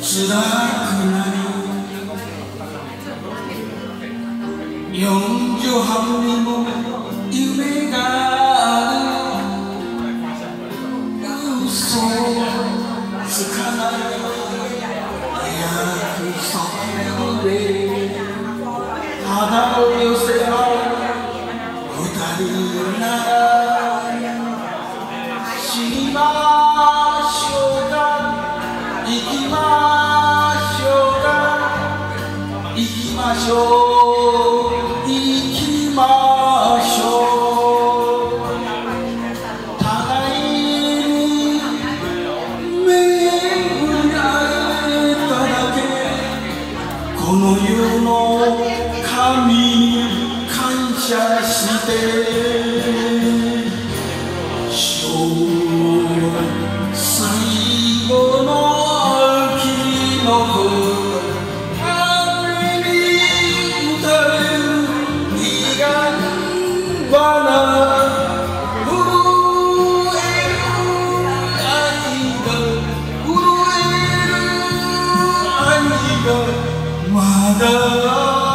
辛くない四畳半にも夢がある嘘つかない約束で肌を寄せ合う二人なら死にましょうか生きましょうか生きましょう生きましょう互いに巡り会えただけこの世の神に感謝して昭和最後の秋のこと雨に打たれる彼岸花震える愛が震える愛がまだ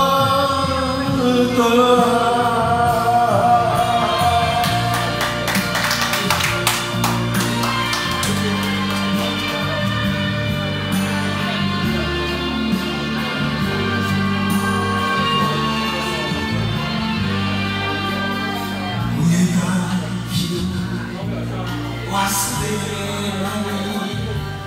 忘れない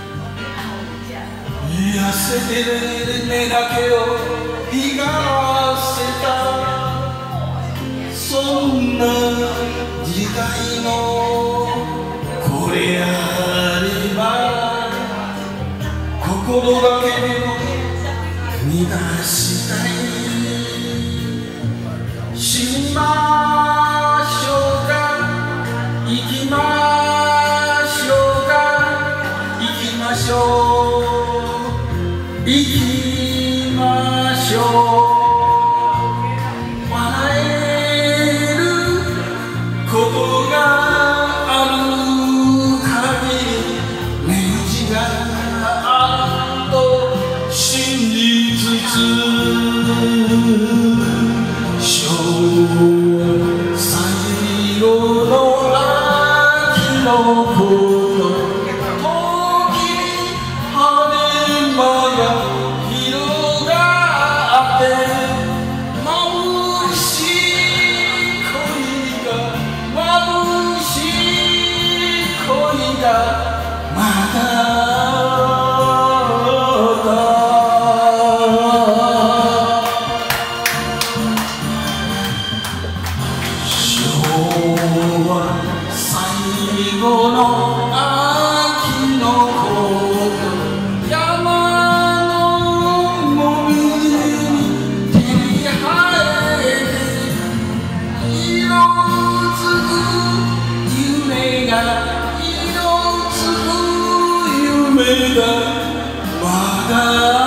痩せてる根だけを光らせたそんな時代のこれあれば心だけでも満たしたい死にましょうか生きましょうか生きましょう生きましょう笑えることがある限りネジがあると信じつつ昭和最後の秋のこと最後の秋のこと山のもみに照り生えて色づく夢が色づく夢がまだ